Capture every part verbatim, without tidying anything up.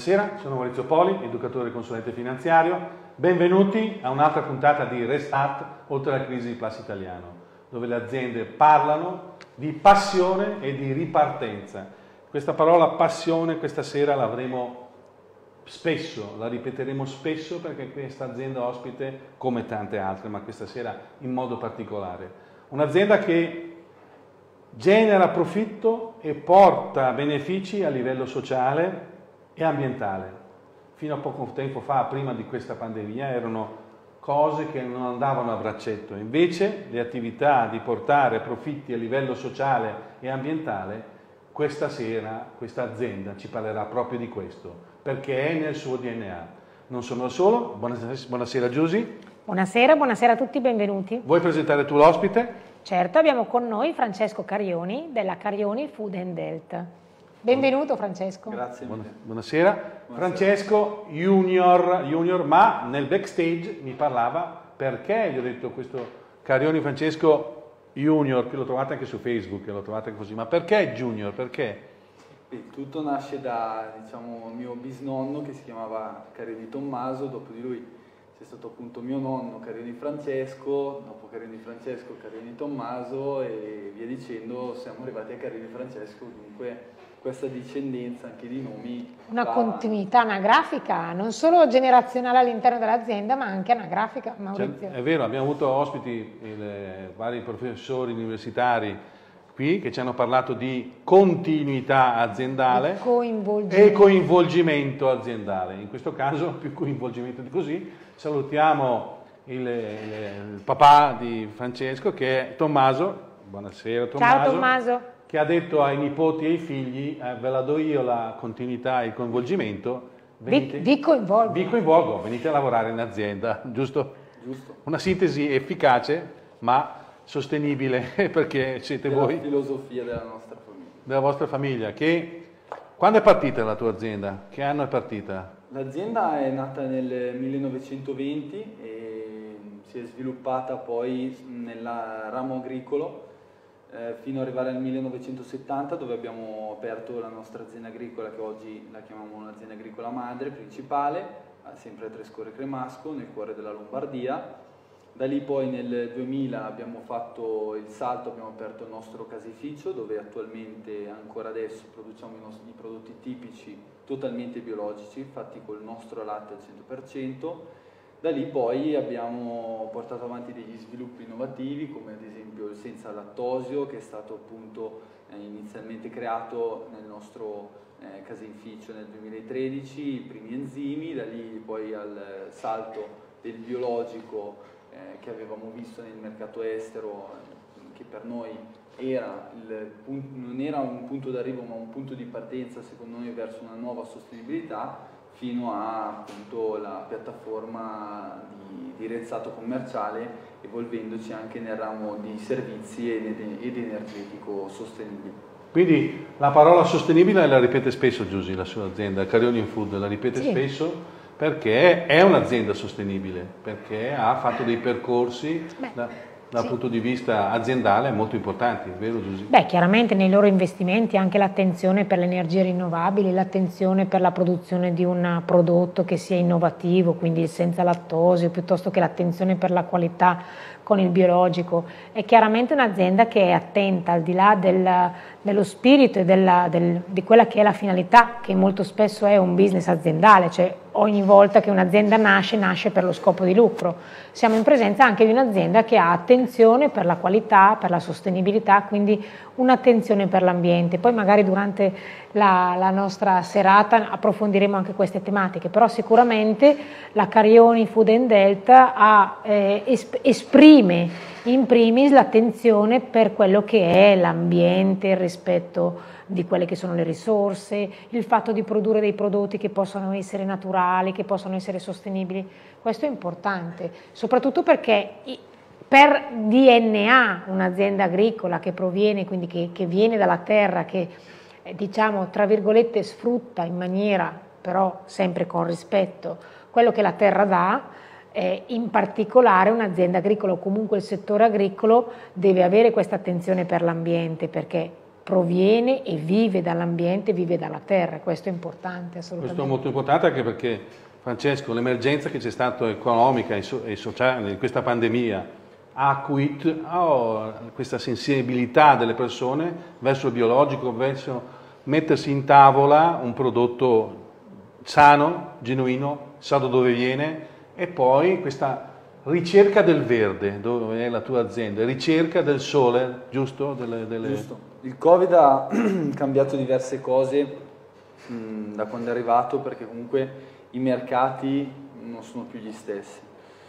Buonasera, sono Maurizio Poli, educatore e consulente finanziario. Benvenuti a un'altra puntata di Restart oltre la crisi di Plus Italiano, dove le aziende parlano di passione e di ripartenza. Questa parola passione questa sera l'avremo spesso, la ripeteremo spesso perché questa azienda ospite, come tante altre, ma questa sera in modo particolare, un'azienda che genera profitto e porta benefici a livello sociale e ambientale. Fino a poco tempo fa, prima di questa pandemia, erano cose che non andavano a braccetto. Invece le attività di portare profitti a livello sociale e ambientale, questa sera questa azienda ci parlerà proprio di questo, perché è nel suo D N A. Non sono da solo. Buonasera, buonasera Giusy. Buonasera, buonasera a tutti, benvenuti. Vuoi presentare tu l'ospite? Certo, abbiamo con noi Francesco Carioni della Carioni Food and Health. Benvenuto Francesco. Grazie. Buonasera. Buonasera. Buonasera. Francesco junior, junior, ma nel backstage mi parlava perché gli ho detto questo Carioni Francesco junior, che lo trovate anche su Facebook, lo trovate così, ma perché junior? Perché? Beh, tutto nasce da, diciamo, mio bisnonno che si chiamava Carioni Tommaso, dopo di lui c'è stato appunto mio nonno Carioni Francesco, dopo Carioni Francesco Carioni Tommaso e via dicendo siamo arrivati a Carioni Francesco, dunque questa discendenza anche di nomi. Una va... continuità anagrafica, non solo generazionale all'interno dell'azienda ma anche anagrafica, Maurizio. Cioè, è vero, abbiamo avuto ospiti, il, vari professori universitari qui che ci hanno parlato di continuità aziendale coinvolgimento. e coinvolgimento aziendale. In questo caso più coinvolgimento di così. Salutiamo il, il, il papà di Francesco che è Tommaso. Buonasera Tommaso. Ciao Tommaso. Che ha detto ai nipoti e ai figli eh, ve la do io la continuità e il coinvolgimento. Venite, vi, vi coinvolgo. Vi coinvolgo, venite a lavorare in azienda, giusto? Giusto. Una sintesi efficace ma sostenibile perché siete della voi. La filosofia della nostra famiglia. Della vostra famiglia. Che, quando è partita la tua azienda? Che anno è partita? L'azienda è nata nel millenovecentoventi e si è sviluppata poi nel ramo agricolo eh, fino ad arrivare al millenovecentosettanta, dove abbiamo aperto la nostra azienda agricola, che oggi la chiamiamo un'azienda agricola madre principale, sempre a Trescore Cremasco, nel cuore della Lombardia. Da lì poi nel duemila abbiamo fatto il salto, abbiamo aperto il nostro caseificio, dove attualmente ancora adesso produciamo i nostri prodotti tipici totalmente biologici, fatti col nostro latte al cento per cento. Da lì poi abbiamo portato avanti degli sviluppi innovativi, come ad esempio il senza lattosio, che è stato appunto eh, inizialmente creato nel nostro eh, caseificio nel duemilatredici, i primi enzimi, da lì poi al salto del biologico eh, che avevamo visto nel mercato estero, eh, che per noi era il punto, non era un punto d'arrivo ma un punto di partenza secondo noi verso una nuova sostenibilità, fino a appunto la piattaforma di, di Rezzato commerciale, evolvendoci anche nel ramo di servizi ed, ed energetico sostenibile. Quindi la parola sostenibile la ripete spesso Giusy, la sua azienda, Carioni Food, la ripete sì. spesso perché è un'azienda sostenibile, perché ha fatto dei percorsi da, dal sì. punto di vista aziendale molto importanti, vero Giusy? Beh, chiaramente nei loro investimenti anche l'attenzione per le energie rinnovabili, l'attenzione per la produzione di un prodotto che sia innovativo, quindi il senza lattosio, piuttosto che l'attenzione per la qualità con il biologico. È chiaramente un'azienda che è attenta, al di là del, dello spirito e della, del, di quella che è la finalità, che molto spesso è un business aziendale, cioè ogni volta che un'azienda nasce, nasce per lo scopo di lucro. Siamo in presenza anche di un'azienda che ha attenzione per la qualità, per la sostenibilità, quindi un'attenzione per l'ambiente. Poi magari durante la, la nostra serata approfondiremo anche queste tematiche, però sicuramente la Carioni Food and Health ha, eh, esp- esprime in primis l'attenzione per quello che è l'ambiente, il rispetto di quelle che sono le risorse, il fatto di produrre dei prodotti che possano essere naturali, che possano essere sostenibili. Questo è importante, soprattutto perché per D N A un'azienda agricola che proviene, quindi che, che viene dalla terra, che eh, diciamo tra virgolette sfrutta in maniera però sempre con rispetto quello che la terra dà, eh, in particolare un'azienda agricola o comunque il settore agricolo deve avere questa attenzione per l'ambiente, perché proviene e vive dall'ambiente, vive dalla terra, questo è importante assolutamente. Questo è molto importante anche perché, Francesco, l'emergenza che c'è stata economica e, so e sociale in questa pandemia ha acuito oh, questa sensibilità delle persone verso il biologico, verso mettersi in tavola un prodotto sano, genuino, sa da dove viene, e poi questa ricerca del verde, dove è la tua azienda, ricerca del sole, giusto? Delle, delle... Giusto. Il Covid ha cambiato diverse cose mh, da quando è arrivato, perché comunque i mercati non sono più gli stessi.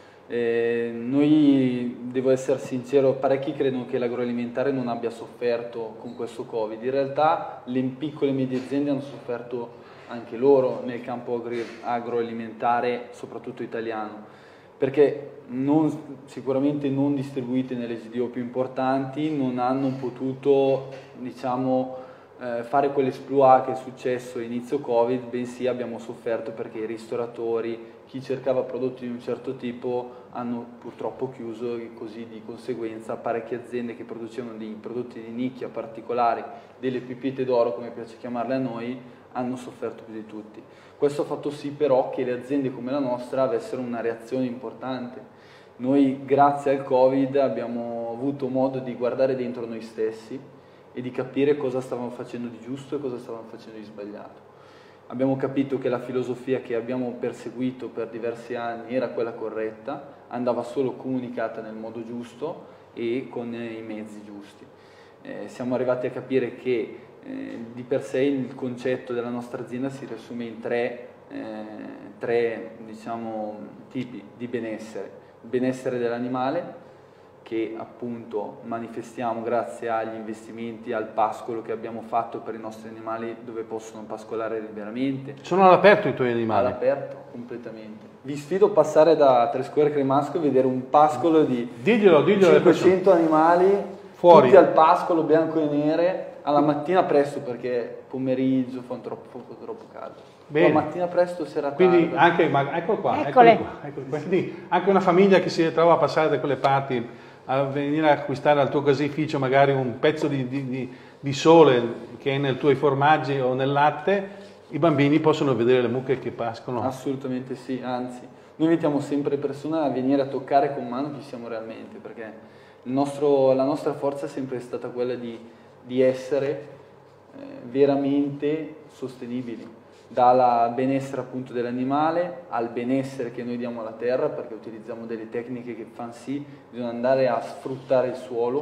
Eh, noi, devo essere sincero, parecchi credono che l'agroalimentare non abbia sofferto con questo Covid. In realtà le piccole e medie aziende hanno sofferto anche loro nel campo agroalimentare, soprattutto italiano, perché non, sicuramente non distribuite nelle G D O più importanti, non hanno potuto, diciamo, eh, fare quell'esploit che è successo inizio Covid, bensì abbiamo sofferto perché i ristoratori, chi cercava prodotti di un certo tipo, hanno purtroppo chiuso, e così di conseguenza parecchie aziende che producevano dei prodotti di nicchia particolari, delle pepite d'oro come piace chiamarle a noi, hanno sofferto più di tutti. Questo ha fatto sì però che le aziende come la nostra avessero una reazione importante. Noi grazie al Covid abbiamo avuto modo di guardare dentro noi stessi e di capire cosa stavamo facendo di giusto e cosa stavamo facendo di sbagliato. Abbiamo capito che la filosofia che abbiamo perseguito per diversi anni era quella corretta, andava solo comunicata nel modo giusto e con i mezzi giusti. Eh, siamo arrivati a capire che eh, di per sé il concetto della nostra azienda si riassume in tre, eh, tre diciamo, tipi di benessere. Il benessere dell'animale, che appunto manifestiamo grazie agli investimenti, al pascolo che abbiamo fatto per i nostri animali dove possono pascolare liberamente. Sono all'aperto i tuoi animali? All'aperto, completamente. Vi sfido a passare da Trescore Cremasco e vedere un pascolo di diglielo, diglielo cinquecento animali, fuori, tutti al pascolo, bianco e nere, alla mattina presto perché pomeriggio fa troppo, fa troppo caldo. Bene. La mattina presto, sera Quindi tarda. anche, ma, eccolo qua, Eccole. eccolo qua, eccolo qua. Quindi anche una famiglia che si trova a passare da quelle parti, a venire a acquistare al tuo caseificio magari un pezzo di, di, di, di sole che è nei tuoi formaggi o nel latte, i bambini possono vedere le mucche che pascono. Assolutamente sì, anzi, noi invitiamo sempre le persone a venire a toccare con mano chi siamo realmente, perché il nostro, la nostra forza è sempre stata quella di, di essere eh, veramente sostenibili, dal benessere appunto dell'animale al benessere che noi diamo alla terra, perché utilizziamo delle tecniche che fanno sì, bisogna andare a sfruttare il suolo,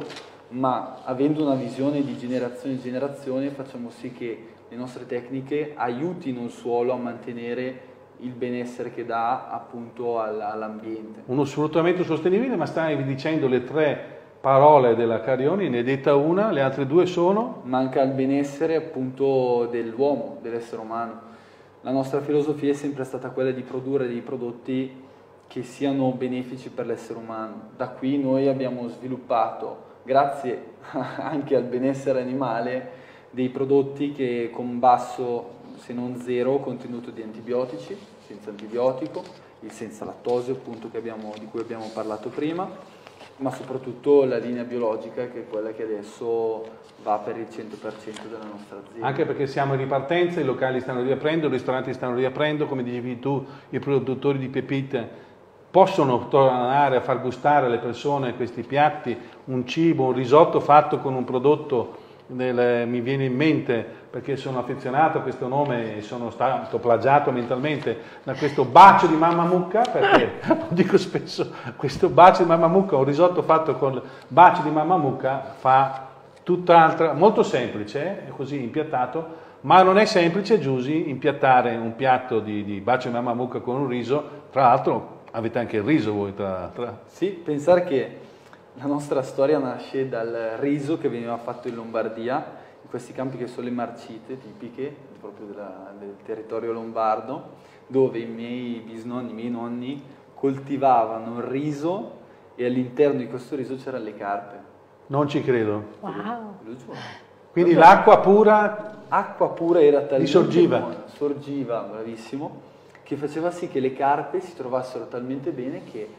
ma avendo una visione di generazione in generazione facciamo sì che le nostre tecniche aiutino il suolo a mantenere il benessere che dà appunto all'ambiente. Uno sfruttamento sostenibile, ma stai dicendo le tre parole della Carioni, ne hai detta una, le altre due sono? Manca il benessere appunto dell'uomo, dell'essere umano. La nostra filosofia è sempre stata quella di produrre dei prodotti che siano benefici per l'essere umano. Da qui noi abbiamo sviluppato, grazie anche al benessere animale, dei prodotti che con basso, se non zero, contenuto di antibiotici, senza antibiotico, il senza lattosio appunto che abbiamo, di cui abbiamo parlato prima, ma soprattutto la linea biologica che è quella che adesso va per il cento per cento della nostra azienda. Anche perché siamo in ripartenza, i locali stanno riaprendo, i ristoranti stanno riaprendo, come dicevi tu, i produttori di pepite possono tornare a far gustare alle persone questi piatti, un cibo, un risotto fatto con un prodotto, del, mi viene in mente perché sono affezionato a questo nome e sono stato plagiato mentalmente da questo bacio di mamma mucca, perché lo dico spesso, questo bacio di mamma mucca, un risotto fatto con bacio di mamma mucca fa tutt'altra, molto semplice, è così impiattato, ma non è semplice, Giusy, impiattare un piatto di, di bacio di mamma mucca con un riso. Tra l'altro avete anche il riso voi, tra, tra... Sì, pensare che la nostra storia nasce dal riso che veniva fatto in Lombardia, in questi campi che sono le marcite tipiche proprio della, del territorio lombardo, dove i miei bisnonni, i miei nonni coltivavano il riso e all'interno di questo riso c'erano le carpe. Non ci credo. Wow. Lo giuro. Quindi l'acqua pura... Acqua pura era talmente sorgiva. buona, sorgiva, bravissimo, che faceva sì che le carpe si trovassero talmente bene che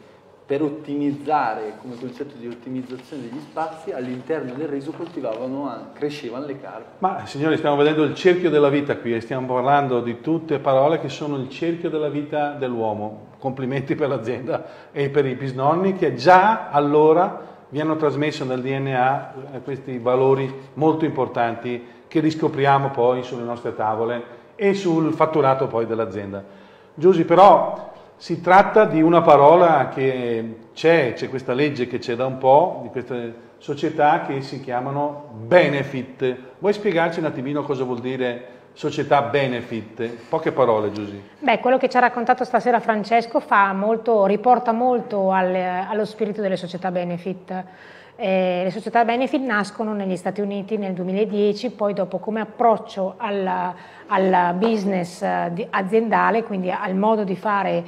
per ottimizzare, come concetto di ottimizzazione degli spazi, all'interno del riso coltivavano, crescevano le carpi. Ma signori, stiamo vedendo il cerchio della vita qui e stiamo parlando di tutte parole che sono il cerchio della vita dell'uomo. Complimenti per l'azienda e per i bisnonni che già allora vi hanno trasmesso nel D N A questi valori molto importanti che riscopriamo poi sulle nostre tavole e sul fatturato poi dell'azienda. Giusy, però si tratta di una parola che c'è, c'è questa legge che c'è da un po', di queste società che si chiamano benefit. Vuoi spiegarci un attimino cosa vuol dire società benefit? Poche parole, Giusy. Beh, quello che ci ha raccontato stasera Francesco fa molto, riporta molto al, allo spirito delle società benefit. Eh, le società benefit nascono negli Stati Uniti nel duemiladieci, poi dopo come approccio al, al business aziendale, quindi al modo di fare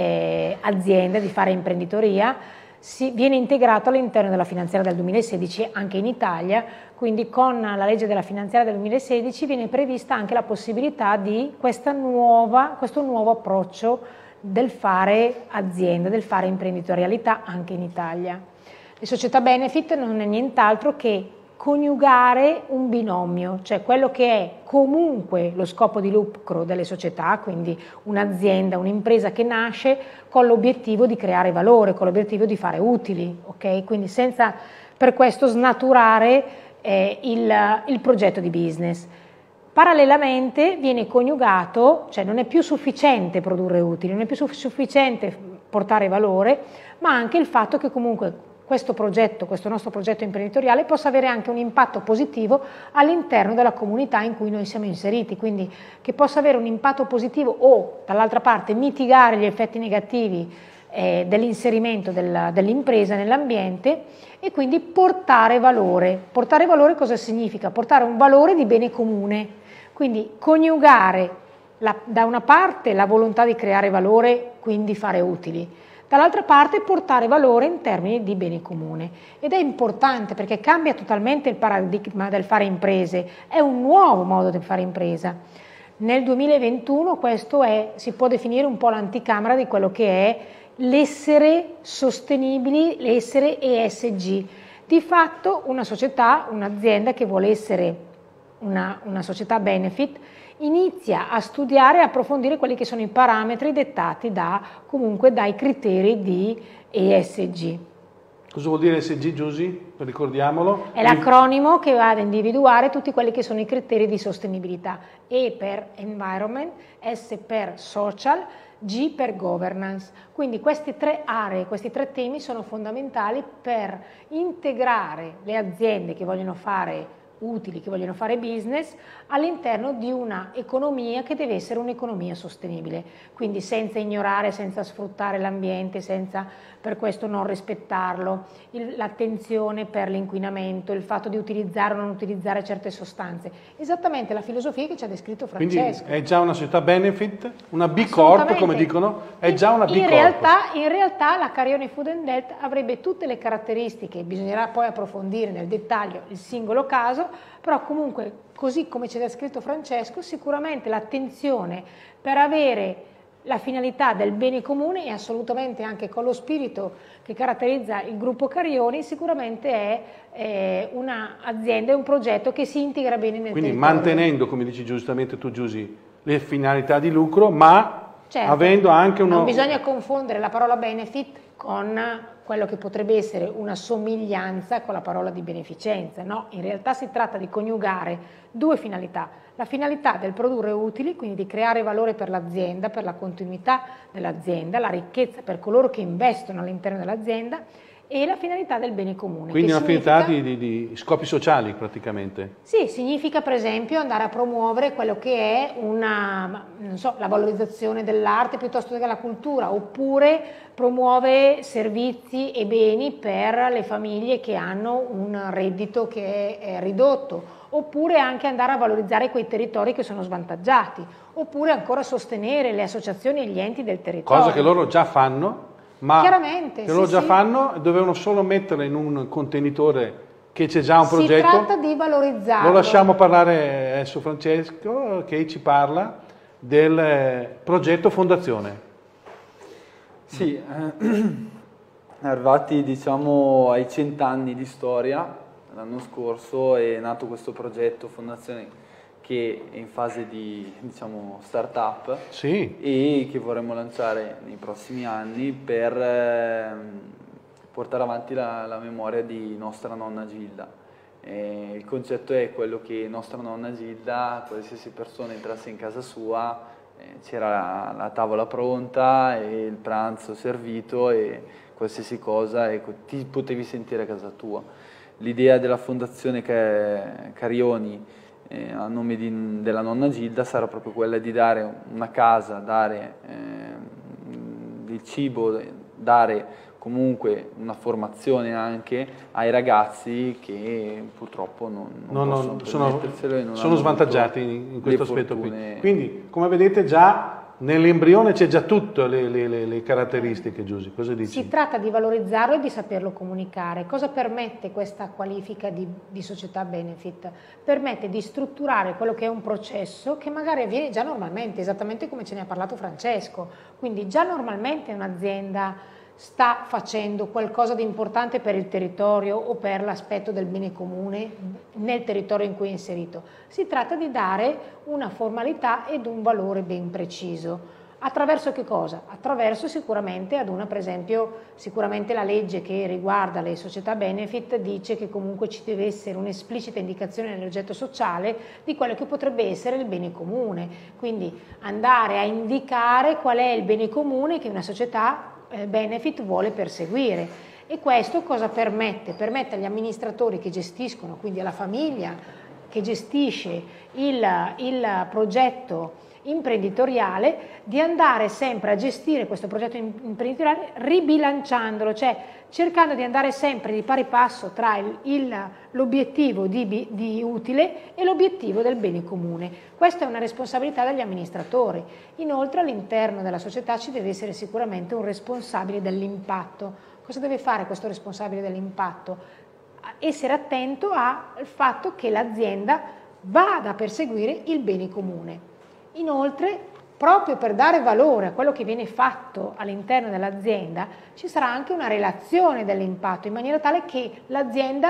eh, azienda, di fare imprenditoria, si, viene integrato all'interno della finanziaria del duemilasedici anche in Italia, quindi con la legge della finanziaria del duemilasedici viene prevista anche la possibilità di questa nuova, questo nuovo approccio del fare azienda, del fare imprenditorialità anche in Italia. Le società benefit non è nient'altro che coniugare un binomio, cioè quello che è comunque lo scopo di lucro delle società, quindi un'azienda, un'impresa che nasce con l'obiettivo di creare valore, con l'obiettivo di fare utili, ok? Quindi senza per questo snaturare eh, il, il progetto di business. Parallelamente viene coniugato, cioè non è più sufficiente produrre utili, non è più sufficiente portare valore, ma anche il fatto che comunque questo progetto, questo nostro progetto imprenditoriale possa avere anche un impatto positivo all'interno della comunità in cui noi siamo inseriti, quindi che possa avere un impatto positivo o dall'altra parte mitigare gli effetti negativi eh, dell'inserimento del, dell'impresa nell'ambiente e quindi portare valore. Portare valore cosa significa? Portare un valore di bene comune, quindi coniugare la, da una parte la volontà di creare valore, quindi fare utili, dall'altra parte portare valore in termini di bene comune, ed è importante perché cambia totalmente il paradigma del fare imprese, è un nuovo modo di fare impresa. Nel duemilaventuno questo è, si può definire un po' l'anticamera di quello che è l'essere sostenibili, l'essere E S G. Di fatto una società, un'azienda che vuole essere una, una società benefit, inizia a studiare e approfondire quelli che sono i parametri dettati da, comunque dai criteri di E S G. Cosa vuol dire E S G, Giusy? Ricordiamolo. È l'acronimo che va ad individuare tutti quelli che sono i criteri di sostenibilità. E per environment, S per social, G per governance. Quindi queste tre aree, questi tre temi sono fondamentali per integrare le aziende che vogliono fare utili, che vogliono fare business all'interno di una economia che deve essere un'economia sostenibile, quindi senza ignorare, senza sfruttare l'ambiente, senza per questo non rispettarlo, l'attenzione per l'inquinamento, il fatto di utilizzare o non utilizzare certe sostanze, esattamente la filosofia che ci ha descritto Francesco. Quindi è già una società benefit, una B Corp come dicono, è già una B in Corp. Realtà, in realtà la Carioni Food and Health avrebbe tutte le caratteristiche, bisognerà poi approfondire nel dettaglio il singolo caso, però comunque così come ci ha descritto Francesco, sicuramente l'attenzione per avere la finalità del bene comune e assolutamente anche con lo spirito che caratterizza il gruppo Carioni, sicuramente è eh, un'azienda e un progetto che si integra bene nel Quindi territorio. mantenendo, come dici giustamente tu Giusy, le finalità di lucro, ma certo, avendo anche uno... Non bisogna confondere la parola benefit con quello che potrebbe essere una somiglianza con la parola di beneficenza, no? In realtà si tratta di coniugare due finalità, la finalità del produrre utili, quindi di creare valore per l'azienda, per la continuità dell'azienda, la ricchezza per coloro che investono all'interno dell'azienda e la finalità del bene comune. Quindi una significa... finalità di, di, di scopi sociali praticamente. Sì, significa per esempio andare a promuovere quello che è una, non so, la valorizzazione dell'arte piuttosto che della cultura, oppure promuove servizi e beni per le famiglie che hanno un reddito che è ridotto, oppure anche andare a valorizzare quei territori che sono svantaggiati, oppure ancora sostenere le associazioni e gli enti del territorio. Cosa che loro già fanno, ma Chiaramente, che loro sì, già sì. fanno, dovevano solo metterla in un contenitore che c'è già un progetto. Si tratta di valorizzarlo. Lo lasciamo parlare adesso Francesco, che ci parla del progetto Fondazione. Sì, eh, Arrivati diciamo ai cent'anni di storia, l'anno scorso è nato questo progetto Fondazione che è in fase di diciamo, start-up sì. e che vorremmo lanciare nei prossimi anni per eh, portare avanti la, la memoria di nostra nonna Gilda. E il concetto è quello che nostra nonna Gilda, qualsiasi persona entrasse in casa sua, eh, c'era la, la tavola pronta e il pranzo servito e qualsiasi cosa, ecco, ti potevi sentire a casa tua. L'idea della fondazione Carioni eh, a nome di, della nonna Gilda sarà proprio quella di dare una casa, dare eh, il cibo, dare comunque una formazione anche ai ragazzi che purtroppo non, non no, possono no, sono, e non sono svantaggiati in, in questo aspetto qui. Quindi, come vedete già nell'embrione c'è già tutte le, le, le caratteristiche, Giusy. Cosa dici? Si tratta di valorizzarlo e di saperlo comunicare. Cosa permette questa qualifica di, di società benefit? Permette di strutturare quello che è un processo che magari avviene già normalmente, esattamente come ce ne ha parlato Francesco. Quindi già normalmente un'azienda sta facendo qualcosa di importante per il territorio o per l'aspetto del bene comune nel territorio in cui è inserito. Si tratta di dare una formalità ed un valore ben preciso. Attraverso che cosa? Attraverso sicuramente ad una, per esempio, sicuramente la legge che riguarda le società benefit dice che comunque ci deve essere un'esplicita indicazione nell'oggetto sociale di quello che potrebbe essere il bene comune. Quindi andare a indicare qual è il bene comune che una società benefit vuole perseguire. E questo cosa permette? Permette agli amministratori che gestiscono, quindi alla famiglia che gestisce il, il progetto imprenditoriale, di andare sempre a gestire questo progetto imprenditoriale ribilanciandolo, cioè cercando di andare sempre di pari passo tra l'obiettivo di, di utile e l'obiettivo del bene comune. Questa è una responsabilità degli amministratori. Inoltre all'interno della società ci deve essere sicuramente un responsabile dell'impatto. Cosa deve fare questo responsabile dell'impatto? Essere attento al fatto che l'azienda vada a perseguire il bene comune. Inoltre, proprio per dare valore a quello che viene fatto all'interno dell'azienda, ci sarà anche una relazione dell'impatto, in maniera tale che l'azienda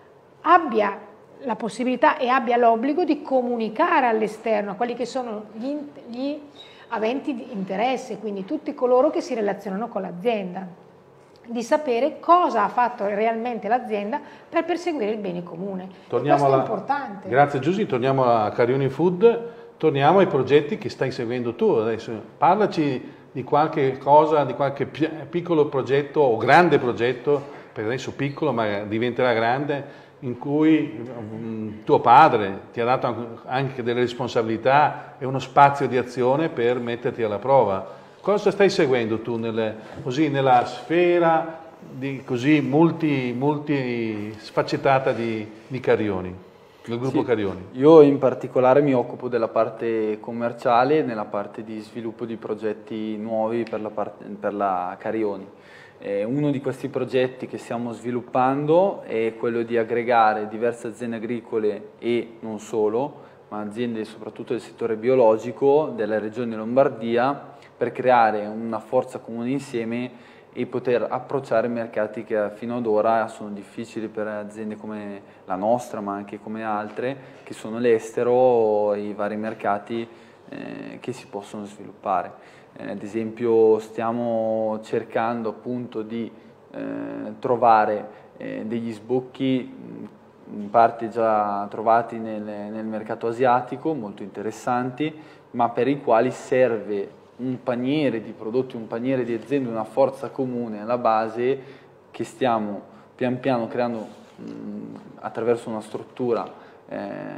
abbia la possibilità e abbia l'obbligo di comunicare all'esterno a quelli che sono gli, gli aventi di interesse, quindi tutti coloro che si relazionano con l'azienda, di sapere cosa ha fatto realmente l'azienda per perseguire il bene comune. Torniamo Questo alla... è importante. Grazie Giusy, torniamo a Carioni Food, torniamo ai progetti che stai seguendo tu adesso. Parlaci di qualche cosa, di qualche piccolo progetto o grande progetto, per adesso piccolo ma diventerà grande, in cui um, tuo padre ti ha dato anche delle responsabilità e uno spazio di azione per metterti alla prova. Cosa stai seguendo tu nelle, così, nella sfera di, così multi, multi sfaccettata di, di Carioni, del gruppo sì, Carioni? Io in particolare mi occupo della parte commerciale, nella parte di sviluppo di progetti nuovi per la, parte, per la Carioni. Eh, uno di questi progetti che stiamo sviluppando è quello di aggregare diverse aziende agricole e non solo, ma aziende soprattutto del settore biologico della regione Lombardia, per creare una forza comune insieme e poter approcciare mercati che fino ad ora sono difficili per aziende come la nostra, ma anche come altre, che sono l'estero e i vari mercati eh, che si possono sviluppare. Eh, ad esempio stiamo cercando appunto di eh, trovare eh, degli sbocchi in parte già trovati nel, nel mercato asiatico, molto interessanti, ma per i quali serve un paniere di prodotti, un paniere di aziende, una forza comune alla base che stiamo pian piano creando mh, attraverso una struttura eh,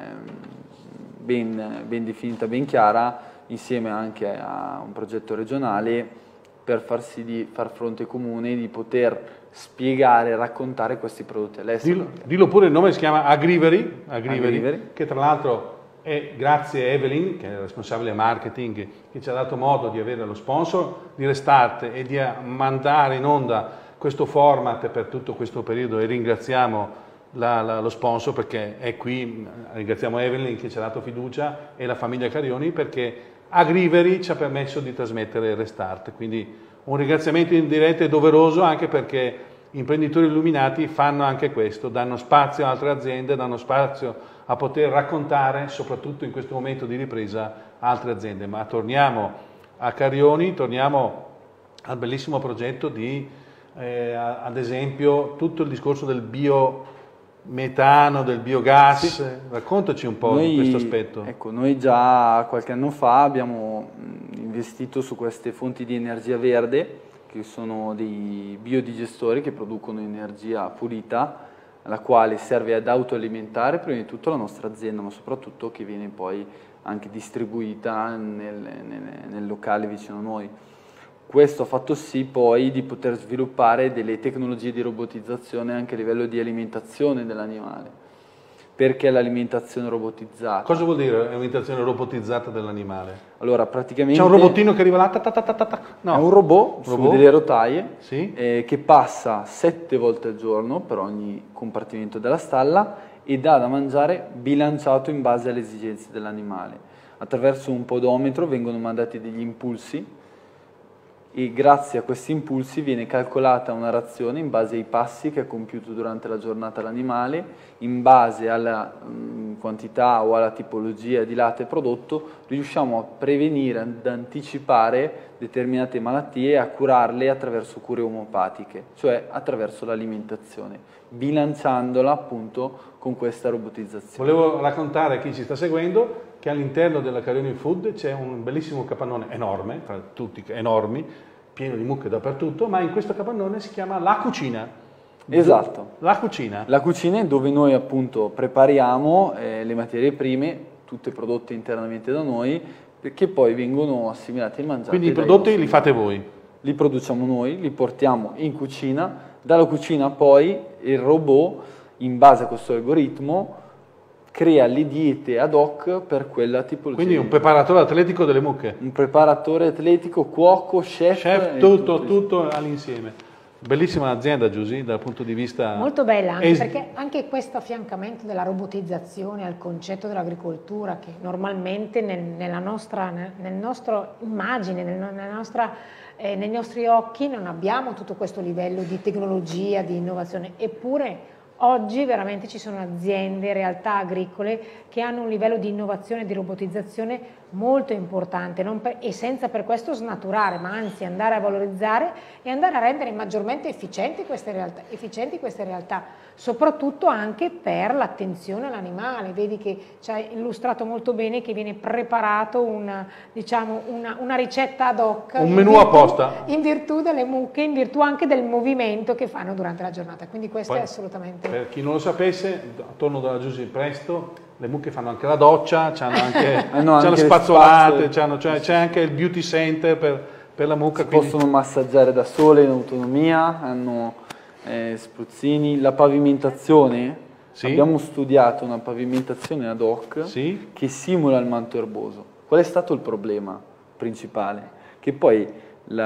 ben, ben definita, ben chiara, insieme anche a un progetto regionale per far sì di far fronte comune e di poter spiegare e raccontare questi prodotti all'estero. Dillo, dillo pure, il nome si chiama Agrivery, Agrivery, Agrivery. Che tra l'altro è grazie a Evelyn, che è responsabile marketing, che ci ha dato modo di avere lo sponsor di Restart e di mandare in onda questo format per tutto questo periodo, e ringraziamo la, la, lo sponsor perché è qui, ringraziamo Evelyn che ci ha dato fiducia e la famiglia Carioni perché Agrivery ci ha permesso di trasmettere Restart, quindi un ringraziamento indiretto e doveroso anche perché imprenditori illuminati fanno anche questo, danno spazio a altre aziende, danno spazio a poter raccontare, soprattutto in questo momento di ripresa, altre aziende. Ma torniamo a Carioni, torniamo al bellissimo progetto di, eh, ad esempio, tutto il discorso del biometano, del biogas. Sì. Raccontaci un po' noi, di questo aspetto. Ecco, noi già qualche anno fa abbiamo investito su queste fonti di energia verde, che sono dei biodigestori che producono energia pulita, la quale serve ad autoalimentare prima di tutto la nostra azienda, ma soprattutto che viene poi anche distribuita nel, nel, nel locale vicino a noi. Questo ha fatto sì poi di poter sviluppare delle tecnologie di robotizzazione anche a livello di alimentazione dell'animale. Perché l'alimentazione robotizzata? Cosa vuol dire alimentazione robotizzata dell'animale? Allora, praticamente... C'è un robottino che arriva là, ta ta ta ta ta. No. È un robot, su robot. delle rotaie, sì. eh, che passa sette volte al giorno per ogni compartimento della stalla e dà da mangiare bilanciato in base alle esigenze dell'animale. Attraverso un podometro vengono mandati degli impulsi e grazie a questi impulsi viene calcolata una razione in base ai passi che ha compiuto durante la giornata l'animale, in base alla mh, quantità o alla tipologia di latte prodotto, riusciamo a prevenire, ad anticipare determinate malattie e a curarle attraverso cure omeopatiche, cioè attraverso l'alimentazione, bilanciandola appunto con questa robotizzazione. Volevo raccontare a chi ci sta seguendo che all'interno della Carioni Food c'è un bellissimo capannone enorme, tra tutti enormi, pieno di mucche dappertutto, ma in questo capannone si chiama La Cucina. Esatto. La Cucina. La cucina è dove noi appunto prepariamo eh, le materie prime, tutte prodotte internamente da noi, che poi vengono assimilate e mangiate. Quindi i prodotti li fate voi? Li produciamo noi, li portiamo in cucina, dalla cucina poi il robot, in base a questo algoritmo, crea le diete ad hoc per quella tipologia. Quindi un preparatore atletico delle mucche. Un preparatore atletico, cuoco, chef. Chef, tutto, tutto all'insieme. Bellissima azienda, Giusy, dal punto di vista... Molto bella, anche es... perché anche questo affiancamento della robotizzazione al concetto dell'agricoltura, che normalmente nel, nella nostra nel nostro immagine, nel, nella nostra, eh, nei nostri occhi non abbiamo tutto questo livello di tecnologia, di innovazione, eppure oggi veramente ci sono aziende, realtà agricole che hanno un livello di innovazione e di robotizzazione molto importante non per, e senza per questo snaturare, ma anzi andare a valorizzare e andare a rendere maggiormente efficienti queste realtà, efficienti queste realtà, soprattutto anche per l'attenzione all'animale. Vedi che ci hai illustrato molto bene che viene preparato una, diciamo, una, una ricetta ad hoc, un menù apposta in virtù delle mucche, in virtù anche del movimento che fanno durante la giornata, quindi questo Poi, è assolutamente... Per chi non lo sapesse, attorno dalla Giusy presto le mucche fanno anche la doccia, c'hanno anche, hanno c'hanno anche spazzolate, c'hanno, cioè, c'è anche il beauty center per, per la mucca. Si quindi... possono massaggiare da sole in autonomia, hanno eh, spruzzini. La pavimentazione, sì. Abbiamo studiato una pavimentazione ad hoc, sì, che simula il manto erboso. Qual è stato il problema principale? Che poi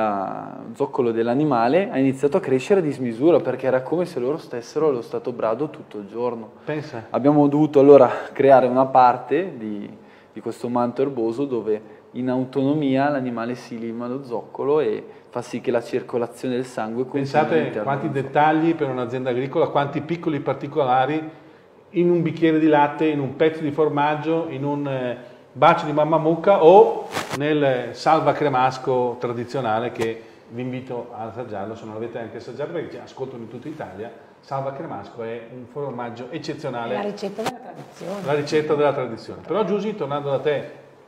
lo zoccolo dell'animale ha iniziato a crescere a dismisura perché era come se loro stessero allo stato brado tutto il giorno. Pensa. Abbiamo dovuto allora creare una parte di, di questo manto erboso dove in autonomia l'animale si lima lo zoccolo e fa sì che la circolazione del sangue continui. Pensate quanti dettagli per un'azienda agricola, quanti piccoli particolari in un bicchiere di latte, in un pezzo di formaggio, in un eh, bacio di mamma mucca o nel salva cremasco tradizionale che vi invito ad assaggiarlo, se non l'avete anche assaggiato perché ci ascoltano in tutta Italia. Salva cremasco è un formaggio eccezionale. È la ricetta della tradizione. La ricetta della tradizione. Però Giusy, tornando da te,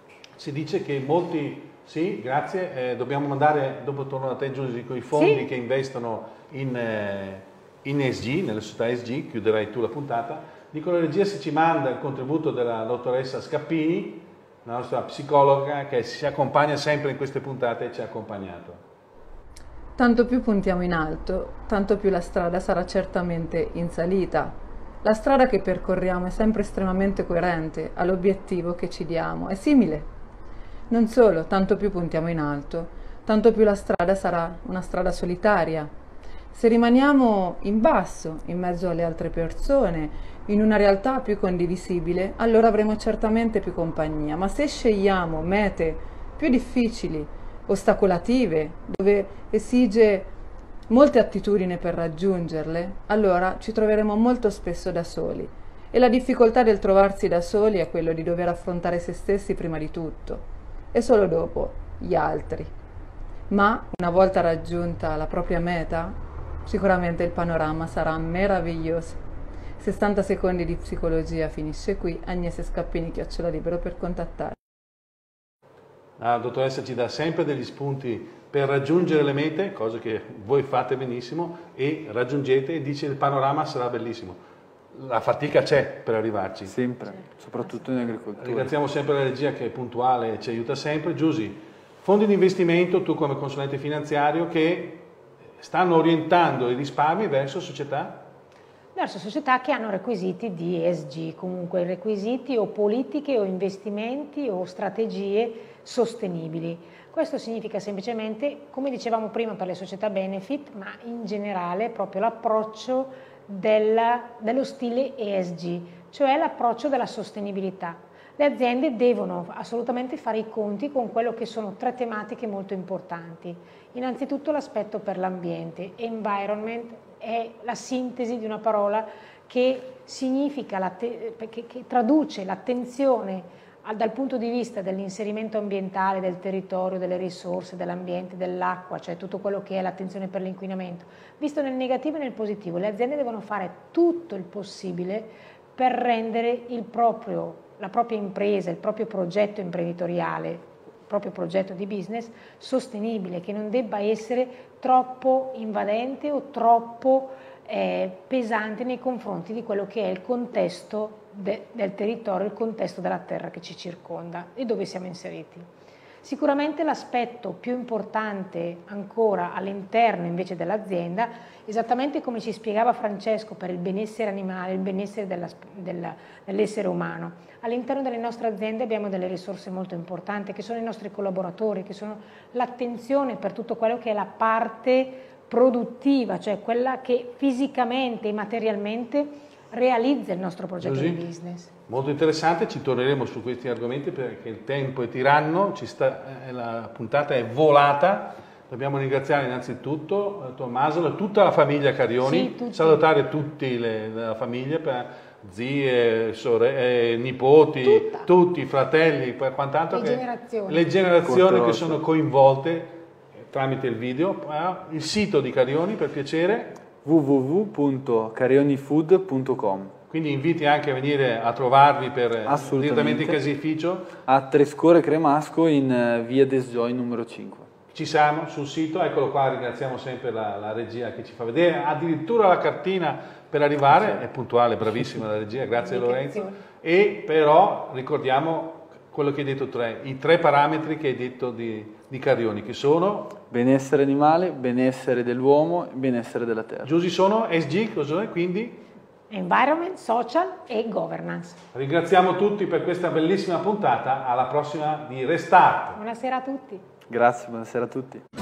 si dice che molti, sì, grazie, eh, dobbiamo mandare, dopo torno da te Giusy, con i fondi sì. che investono in, eh, in E S G, nelle società E S G, chiuderai tu la puntata, dicono la regia se ci manda il contributo della dottoressa Scappini, la nostra psicologa che si accompagna sempre in queste puntate e ci ha accompagnato. Tanto più puntiamo in alto, tanto più la strada sarà certamente in salita. La strada che percorriamo è sempre estremamente coerente all'obiettivo che ci diamo, è simile. Non solo, tanto più puntiamo in alto, tanto più la strada sarà una strada solitaria. Se rimaniamo in basso, in mezzo alle altre persone, in una realtà più condivisibile, allora avremo certamente più compagnia, ma se scegliamo mete più difficili, ostacolative, dove esige molte attitudini per raggiungerle, allora ci troveremo molto spesso da soli. E la difficoltà del trovarsi da soli è quello di dover affrontare se stessi prima di tutto e solo dopo gli altri. Ma una volta raggiunta la propria meta, sicuramente il panorama sarà meraviglioso. sessanta secondi di psicologia finisce qui. Agnese Scappini, chiocciola libero per contattare. La dottoressa ci dà sempre degli spunti per raggiungere le mete, cose che voi fate benissimo e raggiungete, e dice il panorama sarà bellissimo. La fatica c'è per arrivarci. Sempre, soprattutto in agricoltura. Ringraziamo sempre la regia che è puntuale e ci aiuta sempre. Giusy, fondi di investimento, tu come consulente finanziario, che stanno orientando i risparmi verso società? Verso società che hanno requisiti di E S G, comunque requisiti o politiche o investimenti o strategie sostenibili. Questo significa semplicemente, come dicevamo prima per le società benefit, ma in generale proprio l'approccio dello stile E S G, cioè l'approccio della sostenibilità. Le aziende devono assolutamente fare i conti con quello che sono tre tematiche molto importanti. Innanzitutto l'aspetto per l'ambiente. Environment è la sintesi di una parola che significa, che, che traduce l'attenzione dal punto di vista dell'inserimento ambientale, del territorio, delle risorse, dell'ambiente, dell'acqua, cioè tutto quello che è l'attenzione per l'inquinamento, visto nel negativo e nel positivo. Le aziende devono fare tutto il possibile per rendere il proprio, la propria impresa, il proprio progetto imprenditoriale, il proprio progetto di business sostenibile, che non debba essere troppo invadente o troppo eh, pesante nei confronti di quello che è il contesto de, del territorio, il contesto della terra che ci circonda e dove siamo inseriti. Sicuramente l'aspetto più importante ancora all'interno invece dell'azienda, esattamente come ci spiegava Francesco per il benessere animale, il benessere dell'essere umano, all'interno delle nostre aziende abbiamo delle risorse molto importanti che sono i nostri collaboratori, che sono l'attenzione per tutto quello che è la parte produttiva, cioè quella che fisicamente e materialmente realizza il nostro progetto Così, di business. Molto interessante, ci torneremo su questi argomenti perché il tempo è tiranno, ci sta, eh, la puntata è volata. Dobbiamo ringraziare innanzitutto eh, Tommaso e tutta la famiglia Carioni, sì, salutare tutti le, la famiglia, per zie, sorelle, nipoti, Tutta. tutti, fratelli, per quant'altro le che generazioni, le generazioni che sono coinvolte eh, tramite il video. Eh, il sito di Carioni, per piacere, w w w punto carionifood punto com. Quindi inviti anche a venire a trovarvi per direttamente in caseificio. A Trescore Cremasco in via Desjoy numero cinque. Ci siamo sul sito, eccolo qua, ringraziamo sempre la, la regia che ci fa vedere, addirittura la cartina per arrivare, è puntuale, bravissima la regia, grazie Lorenzo. E però ricordiamo quello che hai detto tre, i tre parametri che hai detto di, di Carioni, che sono? Benessere animale, benessere dell'uomo e benessere della terra. Giusti sono E S G, cosa è? Quindi? Environment, social e governance. Ringraziamo tutti per questa bellissima puntata, alla prossima di Restart. Buonasera a tutti. Grazie, buonasera a tutti.